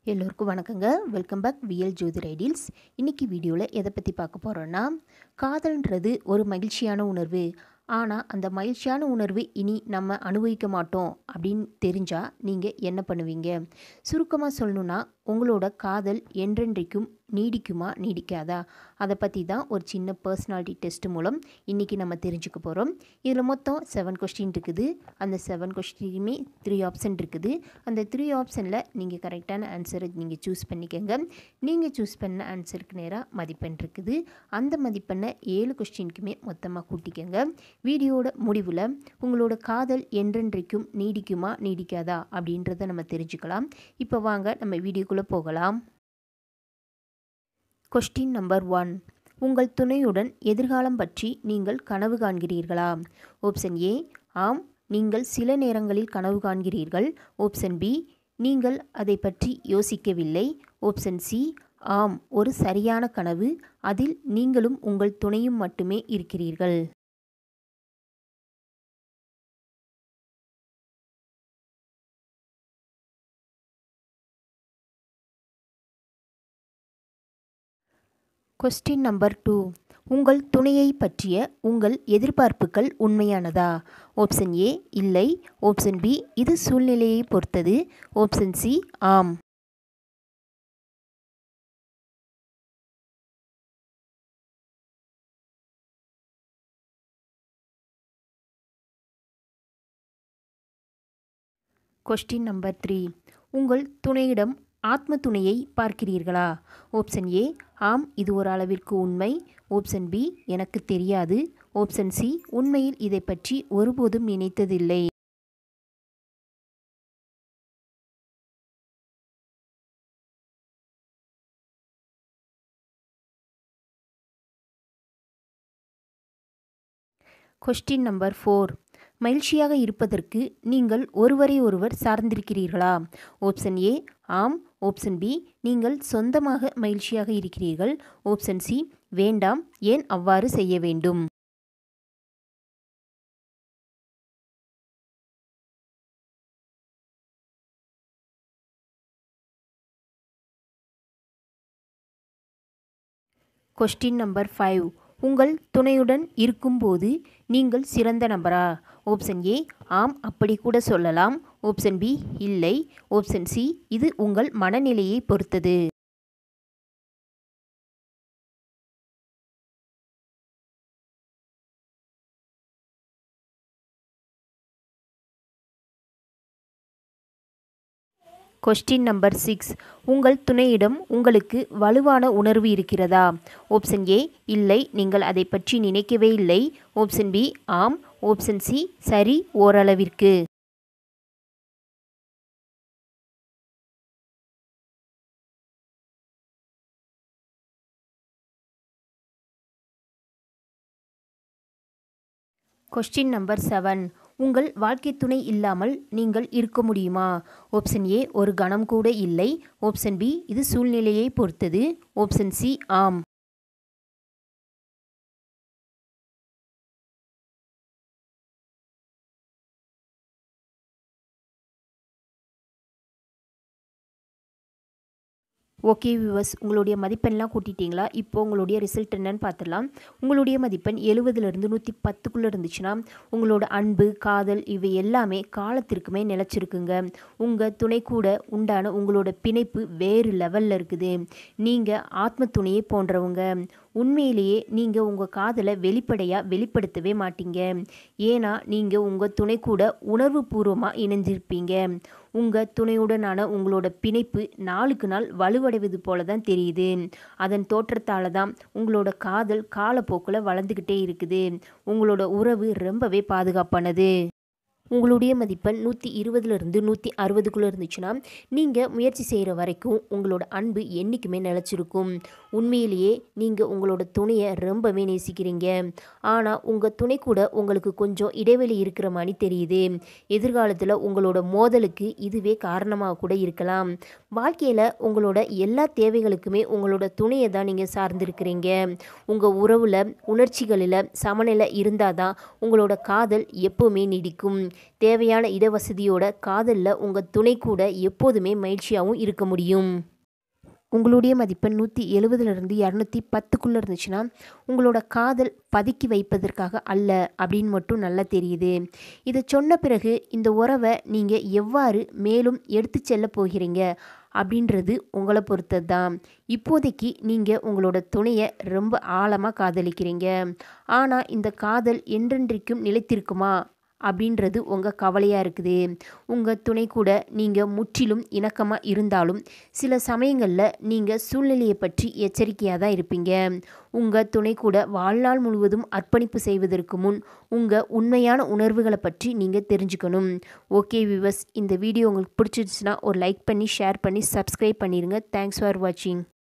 எல்லோருக்கும் வணக்கங்க. Welcome back VL Jothi riddles. இன்றைக்கி வீடியோவில் எதை பற்றி பார்க்க போகிறோன்னா, காதல்ன்றது ஒரு மகிழ்ச்சியான உணர்வு. ஆனால் அந்த மகிழ்ச்சியான உணர்வு இனி நம்ம அனுபவிக்க மாட்டோம் அப்படின்னு தெரிஞ்சால் நீங்கள் என்ன பண்ணுவீங்க? சுருக்கமாக சொல்லணுன்னா, உங்களோட காதல் என்றென்றைக்கும் நீடிக்குமா நீடிக்காதா? அதை பற்றி தான் ஒரு சின்ன பர்சனாலிட்டி டெஸ்ட் மூலம் இன்றைக்கி நம்ம தெரிஞ்சுக்க போகிறோம். இதில் மொத்தம் 7 கொஸ்டின் இருக்குது. அந்த 7 கொஸ்டினுமே 3 ஆப்ஷன் இருக்குது. அந்த 3 ஆப்ஷனில் நீங்கள் கரெக்டான ஆன்சரை நீங்கள் சூஸ் பண்ணிக்கோங்க. நீங்கள் சூஸ் பண்ண ஆன்சருக்கு நேராக மதிப்பெண் இருக்குது. அந்த மதிப்பெண்ணை 7 கொஸ்டினுக்குமே மொத்தமாக கூட்டிக்கோங்க. வீடியோட முடிவில் உங்களோட காதல் என்றென்றைக்கும் நீடிக்குமா நீடிக்காதா அப்படின்றத நம்ம தெரிஞ்சுக்கலாம். இப்போ வாங்க நம்ம வீடியோக்குள்ளே போகலாம். Question number 1. உங்கள் துணையுடன் எதிர்காலம் பற்றி நீங்கள் கனவு காண்கிறீர்களா? ஆப்ஷன் ஏ, ஆம், நீங்கள் சில நேரங்களில் கனவு காண்கிறீர்கள். ஆப்ஷன் பி, நீங்கள் அதை பற்றி யோசிக்கவில்லை. ஆப்ஷன் சி, ஆம், ஒரு சரியான கனவு, அதில் நீங்களும் உங்கள் துணையும் மட்டுமே இருக்கிறீர்கள். Question number 2. உங்கள் துணையை பற்றிய உங்கள் எதிர்பார்ப்புகள் உண்மையானதா? ஆப்ஷன் ஏ, இல்லை. ஆப்ஷன் பி, இது சூழ்நிலையை பொறுத்தது. ஆப்ஷன் சி, ஆம். Question number 3. உங்கள் துணையிடம் ஆத்ம துணையை பார்க்கிறீர்களா? ஆப்ஷன் ஏ, ஆம், இது ஒரு அளவிற்கு உண்மை. ஆப்ஷன் பி, எனக்கு தெரியாது. ஆப்ஷன் சி, உண்மையில் இதை பற்றி ஒருபோதும் நினைத்ததில்லை. Question number 4. மகிழ்ச்சியாக இருப்பதற்கு நீங்கள் ஒருவரை ஒருவர் சார்ந்திருக்கிறீர்களா? ஆப்ஷன் ஏ, ஆம். ஆப்ஷன் பி, நீங்கள் சொந்தமாக மகிழ்ச்சியாக இருக்கிறீர்கள். ஆப்ஷன் சி, வேண்டாம், ஏன் அவ்வாறு செய்ய வேண்டும்? Question number 5. உங்கள் துணையுடன் இருக்கும்போது நீங்கள் சிறந்த நபரா? ஆப்ஷன் ஏ, ஆம், அப்படி கூட சொல்லலாம். ஆப்ஷன் பி, இல்லை. ஆப்ஷன் சி, இது உங்கள் மனநிலையை பொறுத்தது. Question number 6. உங்கள் துணையிடம் உங்களுக்கு வலுவான உணர்வு இருக்கிறதா? ஆப்ஷன் ஏ, இல்லை, நீங்கள் அதை பற்றி நினைக்கவே இல்லை. ஆப்ஷன் பி, ஆம். ஆப்ஷன் சி, சரி, ஓரளவிற்கு. Question number 7. உங்கள் வாழ்க்கை துணை இல்லாமல் நீங்கள் இருக்க முடியுமா? ஆப்ஷன் ஏ, ஒரு கணம் கூட இல்லை. ஆப்ஷன் பி, இது சூழ்நிலையை பொறுத்தது. ஆப்ஷன் சி, ஆம். ஓகே வியூவர்ஸ், உங்களுடைய மதிப்பெண்லாம் கூட்டிட்டிங்களா? இப்போ உங்களுடைய ரிசல்ட் என்னன்னு பார்த்துடலாம். உங்களுடைய மதிப்பெண் 70லேருந்து 110க்குள்ளே இருந்துச்சுன்னா உங்களோட அன்பு, காதல் இவை எல்லாமே காலத்திற்குமே நிலச்சிருக்குங்க. உங்கள் துணை கூட உண்டான உங்களோட பிணைப்பு வேறு லெவலில் இருக்குது. நீங்கள் ஆத்ம துணையை போன்றவங்க. உண்மையிலேயே நீங்கள் உங்கள் காதலை வெளிப்படுத்தவே மாட்டீங்க. ஏன்னா நீங்கள் உங்கள் துணை கூட உணர்வு பூர்வமாக இணைஞ்சிருப்பீங்க. உங்கள் துணையுடனான உங்களோட பிணைப்பு நாளுக்கு நாள் வலுவடைவது போல தான் தெரியுது. அதன் தோற்றத்தால் தான் உங்களோட காதல் காலப்போக்கில் வளர்ந்துக்கிட்டே இருக்குது. உங்களோட உறவு ரொம்பவே பாதுகாப்பானது. உங்களுடைய மதிப்பெண் 120லேருந்து 160க்குள்ளே இருந்துச்சுன்னா நீங்கள் முயற்சி செய்கிற வரைக்கும் உங்களோட அன்பு என்றைக்குமே நிலச்சிருக்கும். உண்மையிலேயே நீங்கள் உங்களோட துணையை ரொம்பவே நேசிக்கிறீங்க. ஆனால் உங்கள் துணை கூட உங்களுக்கு கொஞ்சம் இடைவெளி இருக்கிற மாதிரி தெரியுது. எதிர்காலத்தில் உங்களோட மோதலுக்கு இதுவே காரணமாக கூட இருக்கலாம். வாழ்க்கையில் உங்களோட எல்லா தேவைகளுக்குமே உங்களோட துணையை தான் நீங்கள் சார்ந்திருக்கிறீங்க. உங்கள் உறவில் உணர்ச்சிகளில் சமநிலை இருந்தால் தான் உங்களோட காதல் எப்போவுமே நீடிக்கும். தேவையான இடவசதியோட காதலில் உங்கள் துணை கூட எப்போதுமே மகிழ்ச்சியாகவும் இருக்க முடியும். உங்களுடைய மதிப்பெண் 170லிருந்து 210க்குள்ளே இருந்துச்சுன்னா உங்களோட காதல் பதுக்கி வைப்பதற்காக அல்ல அப்படின்னு மட்டும் நல்லா தெரியுது. இதை சொன்ன பிறகு இந்த உறவை நீங்கள் எவ்வாறு மேலும் எடுத்து செல்ல போகிறீங்க அப்படின்றது உங்களை பொறுத்தது தான். இப்போதைக்கு நீங்கள் உங்களோட துணையை ரொம்ப ஆழமாக காதலிக்கிறீங்க. ஆனால் இந்த காதல் என்றென்றைக்கும் நிலைத்திருக்குமா அப்படின்றது உங்கள் கவலையாக இருக்குது. உங்கள் துணை கூட நீங்கள் முற்றிலும் இணக்கமாக இருந்தாலும் சில சமயங்களில் நீங்கள் சூழ்நிலையை பற்றி எச்சரிக்கையாக தான் இருப்பீங்க. உங்கள் துணை கூட வாழ்நாள் முழுவதும் அர்ப்பணிப்பு செய்வதற்கு முன் உங்கள் உண்மையான உணர்வுகளை பற்றி நீங்கள் தெரிஞ்சுக்கணும். ஓகே வியூவர்ஸ், இந்த வீடியோ உங்களுக்கு பிடிச்சிருச்சுன்னா ஒரு லைக் பண்ணி ஷேர் பண்ணி சப்ஸ்கிரைப் பண்ணிடுங்க. தேங்க்ஸ் ஃபார் வாட்சிங்.